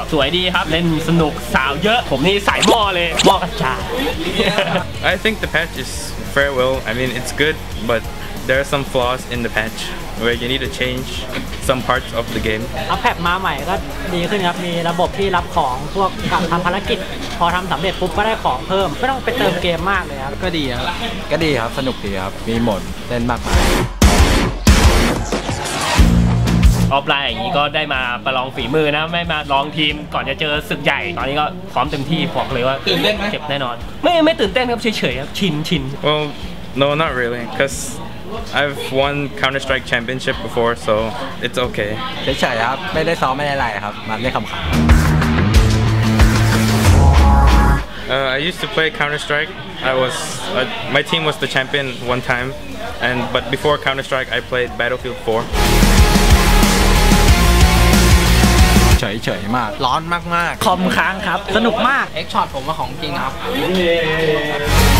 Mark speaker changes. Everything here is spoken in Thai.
Speaker 1: สวยดีครับเล่นสนุกสาวเยอะผมนี่สายหม้อเลยหม้อกระจาย
Speaker 2: I think the patch is very well. I mean, it's good, but there are some flaws in the patch where you need to change some parts of the game.
Speaker 3: อัพแพดมาใหม่ก็ดีขึ้นครับมีระบบที่รับของพวกกับทำภารกิจพอทำสำเร็จปุ๊บก็ได้ของเพิ่มไม่ต้องไปเติมเกมมากเลยครับก็ดีครับสนุกดีครับมีโหมดเล่นมากมาย
Speaker 1: ออฟไลน์อย่างนี้ก็ได้มาประลองฝีมือนะไม่มาลองทีมก่อนจะเจอศึกใหญ่ตอนนี้ก็พร้อมเต็มที่บอกเลยว่าตื่นเต้นไหมเจ็บแน่นอนไม่ตื่นเต้นครับเฉยๆครับชิน
Speaker 2: Well, no, not really, because I've won Counter-Strike Championship before, so it's okay.
Speaker 3: เฉยๆครับไม่ได้ซ้อมไม่ได้อะไรครับมาเล่นขำ
Speaker 2: I used to play Counter-Strike. My team was the champion one time, but before Counter-Strike, I played Battlefield 4.
Speaker 3: เฉยๆมากร้อนมากๆคอมค้างครับสนุกมากเอ็กช็อตผมว่าของจริงครับ